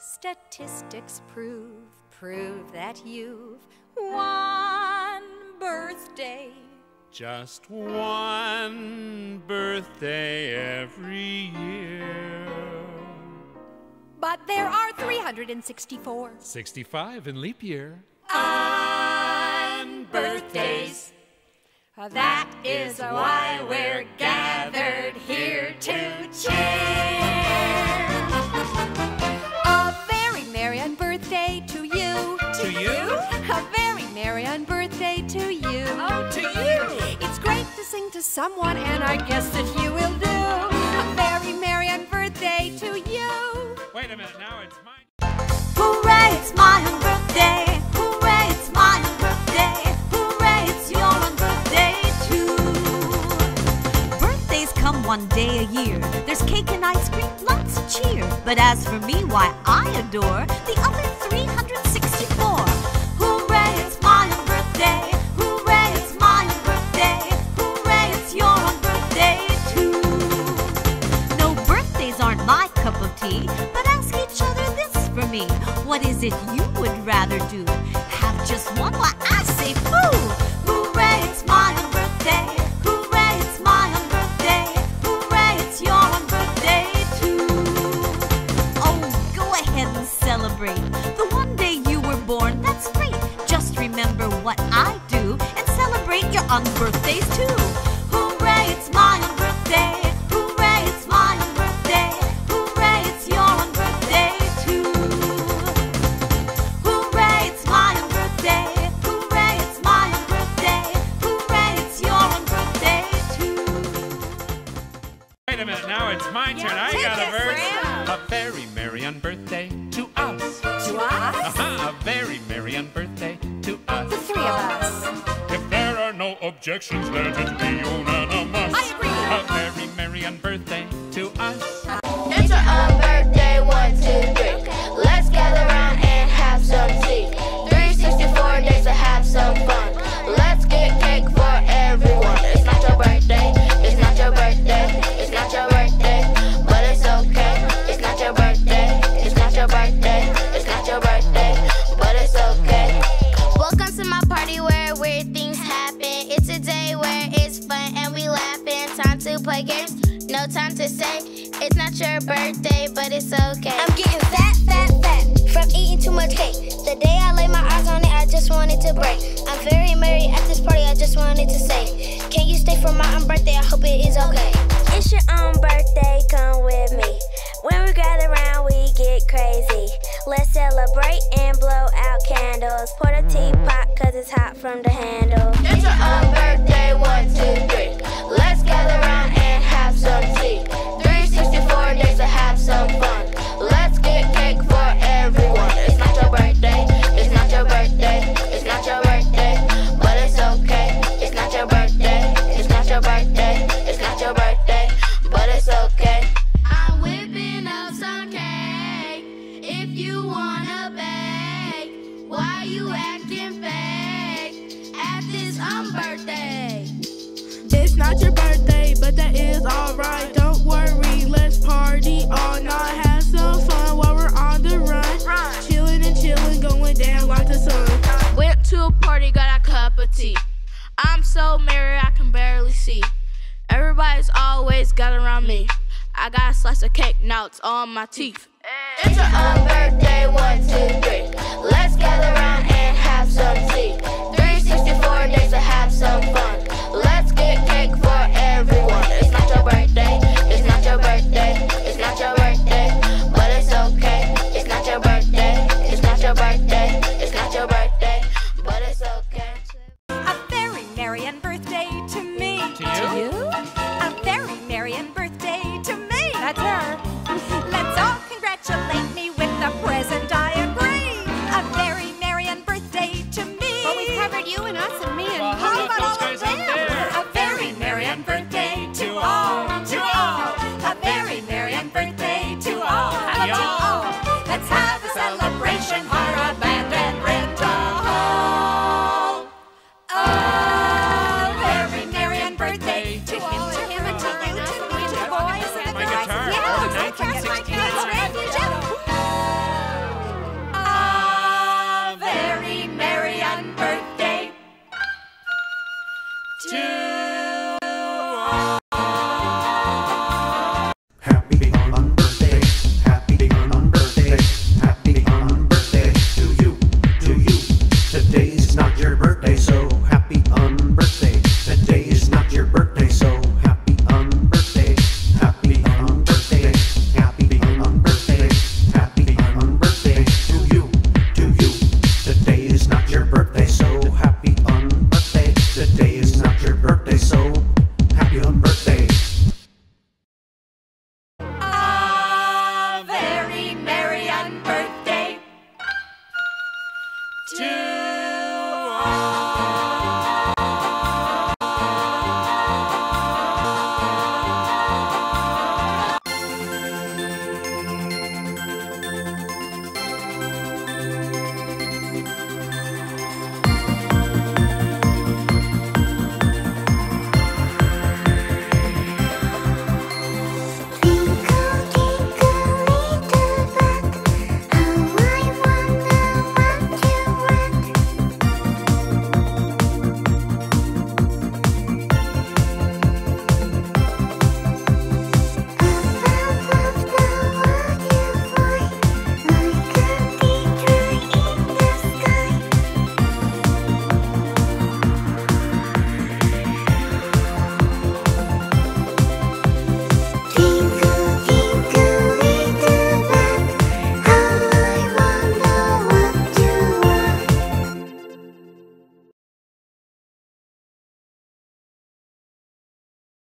Statistics prove that you've one birthday. Just one birthday every year. But there are 364. 65 in leap year. Unbirthdays. That is why we're gathered here to cheer. A very merry unbirthday to you. To you? A very merry unbirthday to you. Oh, to you! It's great to sing to someone, and I guess that you will do. A very merry unbirthday to you. Wait a minute, now it's mine. Hooray, it's my unbirthday. Hooray, it's my unbirthday. Hooray, it's your unbirthday too. Birthdays come one day a year. There's cake and ice cream, lots of cheer. But as for me, why, I adore the other 364. Hooray, it's my unbirthday. Hooray, it's my unbirthday. Hooray, it's your unbirthday too. No, birthdays aren't my cup of tea, but ask each other this for me. What is it you would rather do? Have just one? Why, I say foo! Hooray, it's my unbirthday. Hooray, it's my unbirthday. Hooray, it's your unbirthday too. Oh, go ahead and celebrate the one day you were born. That's great. Just remember what I do and celebrate your unbirthdays too. Hooray, it's my unbirthday. Hooray, it's my unbirthday. Hooray, it's your unbirthday too. Hooray, it's my unbirthday. Hooray, it's my unbirthday. Hooray, it's your unbirthday too. Wait a minute, now it's my turn. I got a verse. A very merry unbirthday to us. To us? A very merry unbirthday to us. The three of us. If there are no objections, let it be unanimous. I agree. A very merry unbirthday to us. It's your unbirthday, 1, 2, 3. Let's gather around and have some tea. 364 days to have some fun. Let's get cake for everyone. It's not your birthday, it's not your birthday, it's not your birthday, but it's okay. It's not your birthday, it's not your birthday, it's not your birthday, but it's okay. Welcome to my party where weird things happen. It's a day where it's fun and we laughing. Time to play games, no time to say it's not your birthday, but it's okay. I'm getting fat, fat, fat from eating too much cake. The day I laid my eyes on it, I just wanted to break. I'm very merry at this party, I just wanted to say, can you stay for my unbirthday? I hope it is okay. It's your unbirthday, come with me. When we gather around, we get crazy. Let's celebrate and blow out candles. Pour the teapot, cause it's hot from the handle. It's your unbirthday, 1, 2, 3. Let's gather around and have some tea. 364 days to have some fun. Let's get cake for everyone. It's not your birthday, it's not your birthday, it's not your birthday, but it's okay. It's not your birthday, it's not your birthday, it's not your birthday, but it's okay. I'm whipping up some cake. If you wanna bake, why you acting fake at this unbirthday? It's not your birthday, but that is alright. Don't worry, let's party all night. Have some fun while we're on the run. Chillin' and chillin', going down like the sun. Went to a party, got a cup of tea. I'm so merry I can barely see. Everybody's always got around me. I got a slice of cake, now it's on my teeth. It's your unbirthday, 1, 2, 3. Let's gather around and have some tea. 364 days to have some fun. Let's get cake for everyone. It's not your birthday, it's not your birthday, it's not your birthday, but it's okay. It's not your birthday, it's not your birthday, it's not your birthday, but it's okay. A very merry unbirthday to me. To you? A very merry unbirthday to me. That's her. Let's all congratulate me with the present, I agree. A very merry unbirthday to me. But we covered you and us and me and Well, how about those guys